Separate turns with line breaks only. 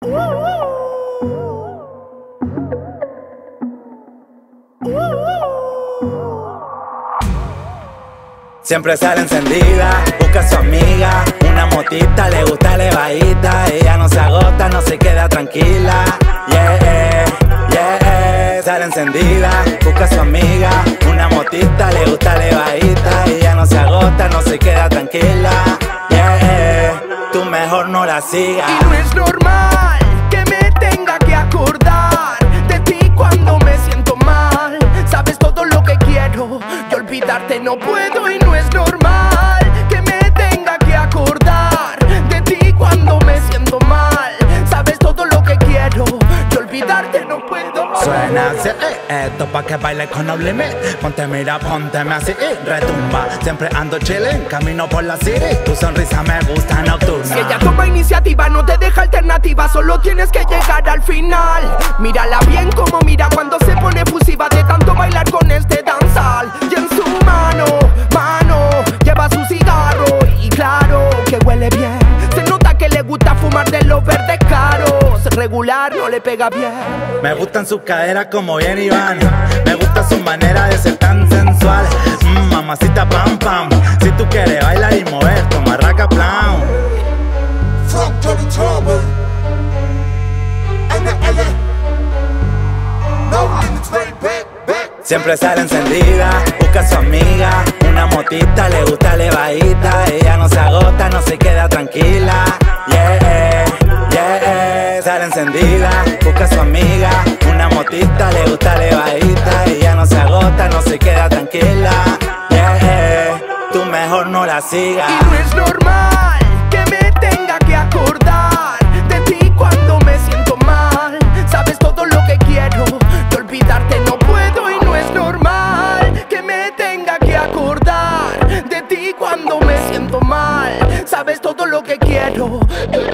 Siempre sale encendida, busca a su amiga, una motita, le gusta elevadita. Ella no se agota, no se queda tranquila. Yeah, yeah. Sale encendida, busca a su amiga, una motita, le gusta elevadita. Ella no se agota, no se queda tranquila. Yeah, tú mejor no la sigas.
Y no es normal que me tenga que acordar de ti cuando me siento mal. Sabes todo lo que quiero, yo olvidarte no puedo. Y no es normal que me tenga que acordar de ti cuando me siento mal. Sabes todo lo que quiero, yo olvidarte no puedo.
Suena así, esto pa' que baile con No Limit. Ponte mira, pónteme así, retumba. Siempre ando chillin', camino por la city. Tu sonrisa me gusta nocturna.
Si ella toma iniciativa, no te deja alternativa. Solo tienes que llegar al final. Mírala bien como mira cuando se pone fusiva de tanto bailar con este danzal. Y en su mano lleva su cigarro. Y claro que huele bien. Se nota que le gusta fumar de los verdes caros. Regular no le pega bien.
Me gustan sus caderas como bien Iván. Me gusta su manera de ser tan sensual. Mamacita pam pam. Si tú quieres bailar y mover, toma raca plan. Siempre sale encendida, busca a su amiga, una motita, le gusta elevadita. Ella no se agota, no se queda tranquila. Yeah, yeah. Sale encendida, busca a su amiga, una motita, le gusta elevadita. Ella no se agota, no se queda tranquila. Yeah, tú mejor no la sigas.
Y no es normal que me tenga que acordar de ti cuando me siento mal. Sabes todo lo que quiero, yo olvidarte no puedo. Y no es normal que me tenga que acordar de ti cuando me siento mal. Sabes todo lo que quiero.